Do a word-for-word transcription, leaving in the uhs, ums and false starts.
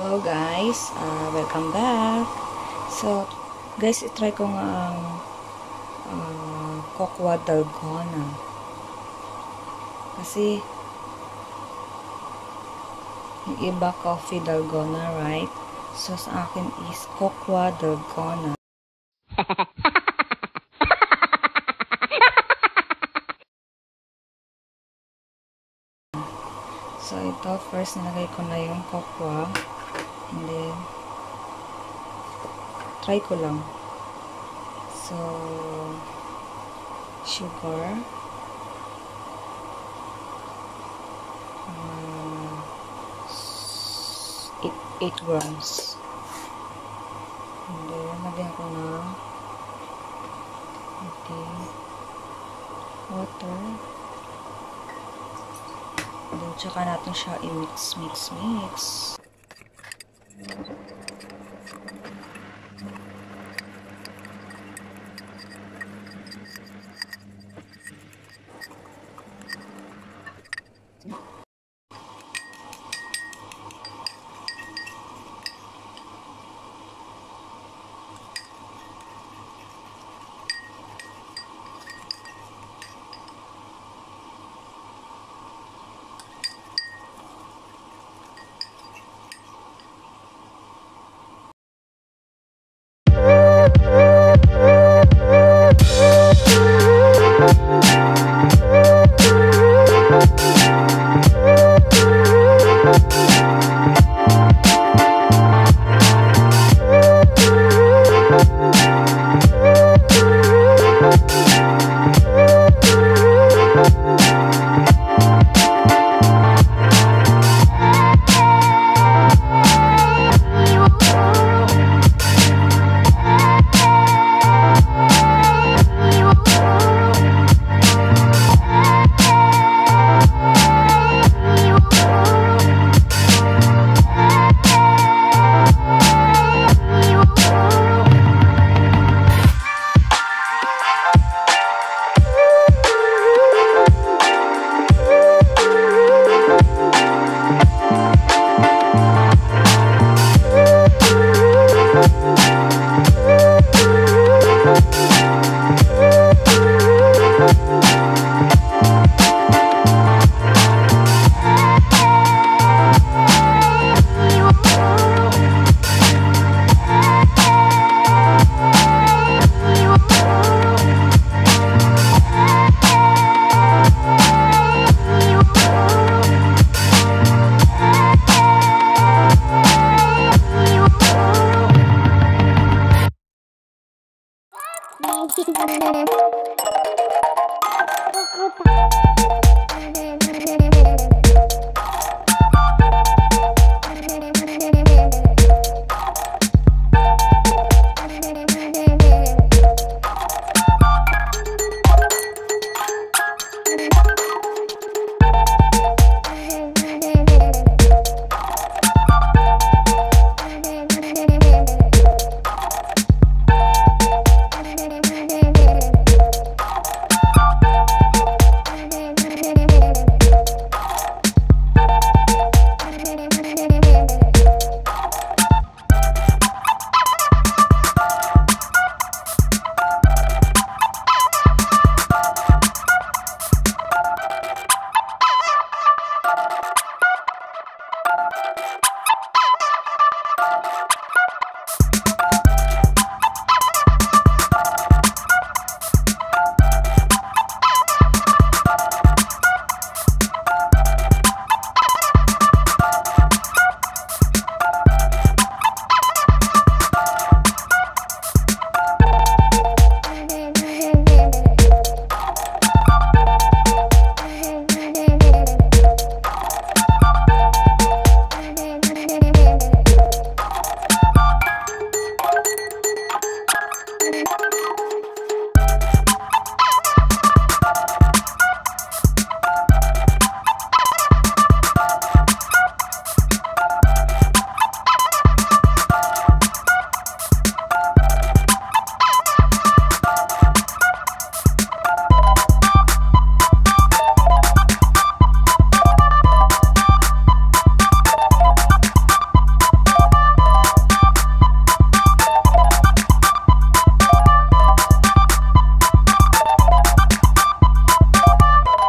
Hello guys, uh, welcome back. So guys, itry ko nga ang uh, Cocoa Dalgona. Kasi yung iba coffee dalgona, right? So sa akin is Cocoa Dalgona. So ito, first nilagay ko na yung cocoa. And then, try ko lang. So, sugar. Uh, eight grams. And then, lagyan ko na okay, water. And then, tsaka natin siya i-mix, mix, mix. Thank you.